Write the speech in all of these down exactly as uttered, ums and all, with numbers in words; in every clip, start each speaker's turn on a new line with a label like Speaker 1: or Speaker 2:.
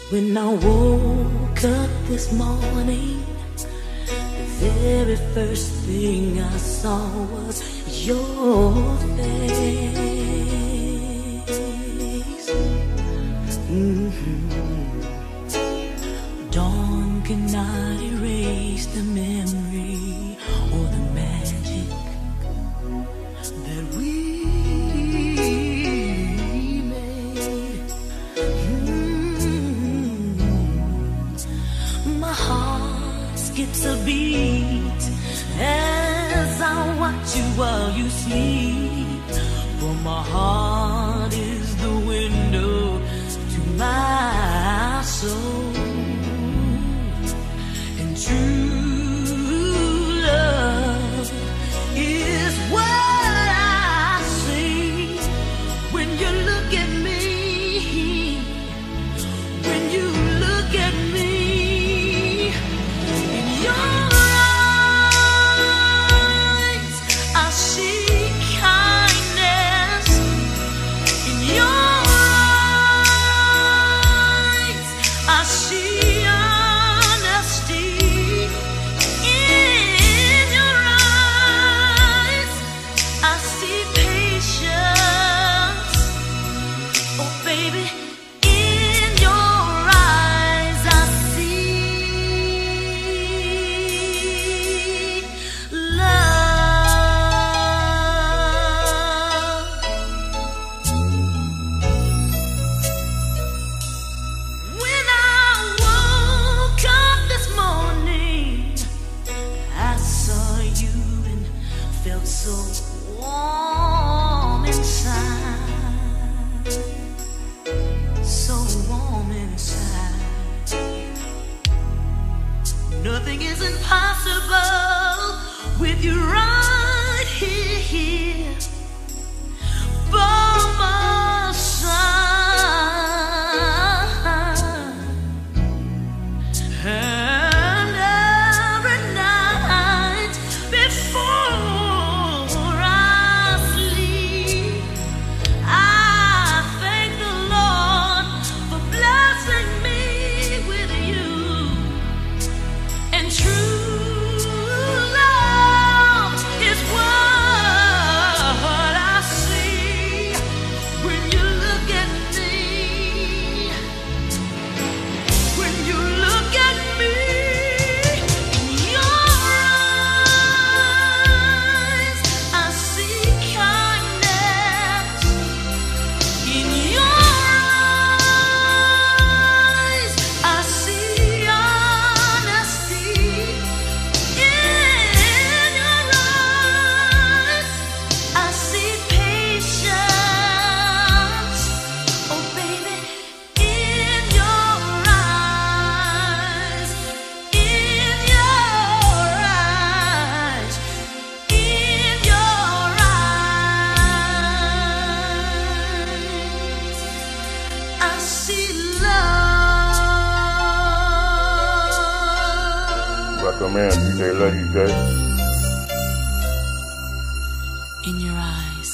Speaker 1: When I woke up this morning, the very first thing I saw was your face. Mm-hmm. Dawn cannot erase the memory or the magic that we made. Mm-hmm. My heart skips a beat as I watch you while you sleep. For my heart is the window to my soul. And true love is what I see when you look at me. When you look at me. In your eyes I see kindness. In your eyes I see honesty. In your eyes I see patience. Oh baby, in your eyes I see love. When I woke up this morning, I saw you and felt so warm inside. So warm inside. Nothing is impossible with you right here by my side. And every night before I sleep, I thank the Lord for blessing me with you. And true love is what I see when you look at me. When you look at me, in your eyes I see kindness. In your eyes I see honesty. In your eyes I see patience. Oh baby, in your eyes, in your eyes, in your eyes, I see love.
Speaker 2: Recommend D J Lady J.
Speaker 1: In your eyes.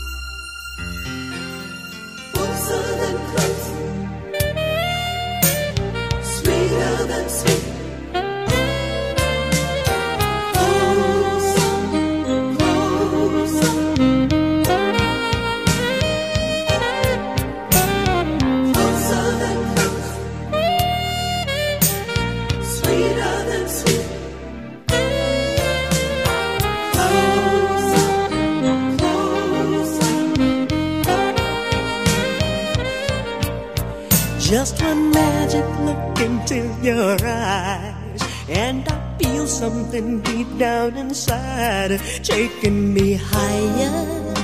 Speaker 3: Closer than close, sweeter than sweet. Closer, closer, closer than close, sweeter than sweet. Closer, closer.
Speaker 4: Just one magic look into your eyes, and I feel something deep down inside taking me higher.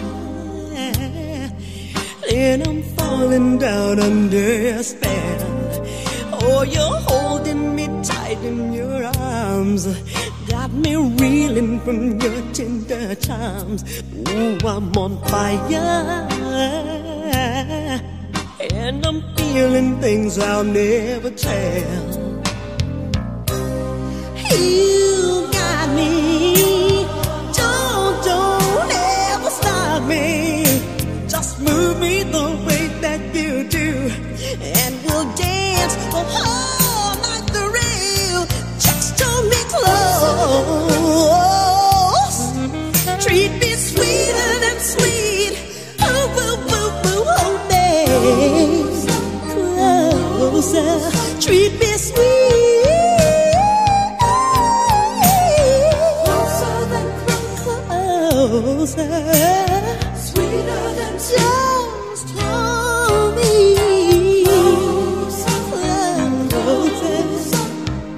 Speaker 4: Then I'm falling down under your spell. Oh, you're holding me tight in your arms, got me reeling from your tender charms. Ooh, I'm on fire, and I'm feeling things I'll never tell. You got me, don't, don't ever stop me. Just move me the way that you do, and we'll dance for
Speaker 3: sweeter than sweet.
Speaker 4: Just hold me closer.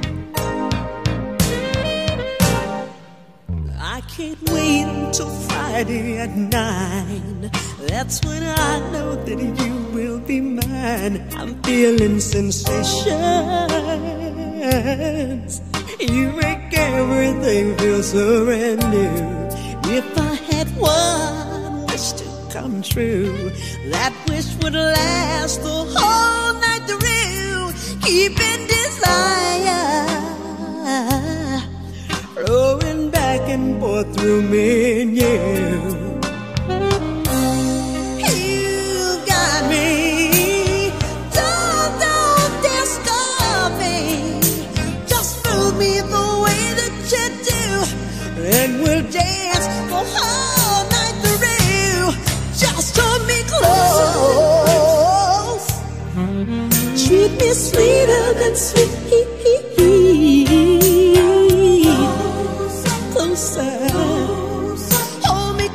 Speaker 4: I can't wait until Friday at nine. That's when I know that you will be mine. I'm feeling sensations. You make everything feel so brand new. If I had one wish to come true, that wish would last the whole night through, keeping desire flowing back and forth through me and you. You got me. Don't, don't dare stop me. Just move me the way that you do, and we'll dance the whole night through. Just hold me close. Treat me sweeter than sweet. Closer. Hold me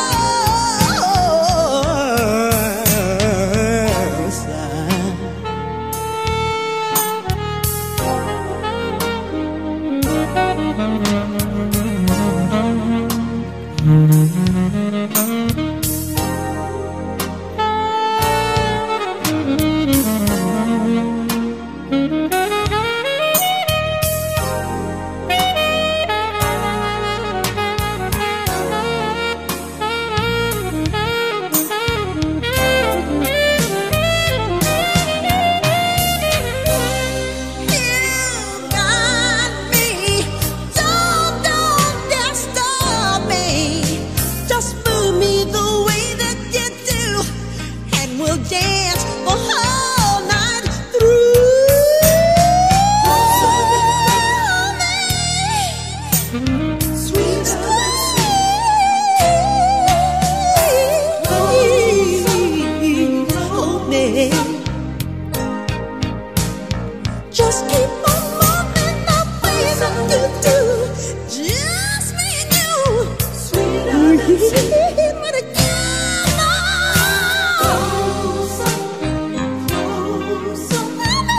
Speaker 4: just keep on moving the way that you do. Just me and you.
Speaker 3: Sweeter than sweet.
Speaker 4: But again,
Speaker 3: Closer, closer.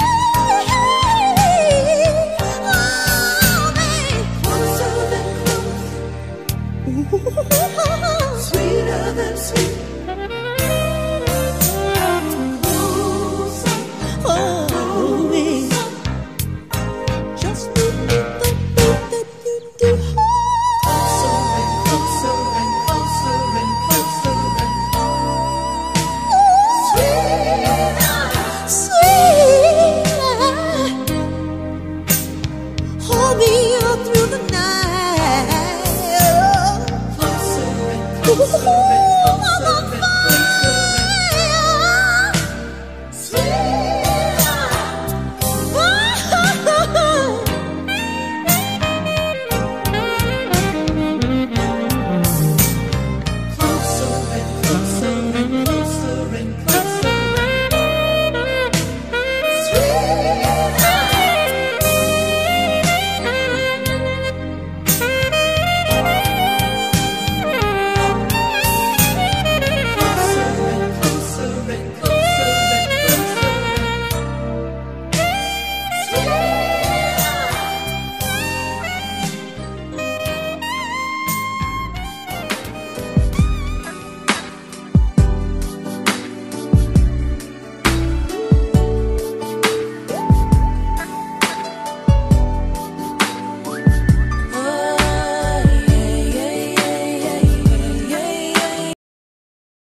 Speaker 3: Closer than close. Sweeter than sweet.
Speaker 4: hold me. Just move me the way that you do.
Speaker 3: Closer and closer and closer and closer and
Speaker 4: Sweet, hold me all through the night.
Speaker 3: closer and closer and closer.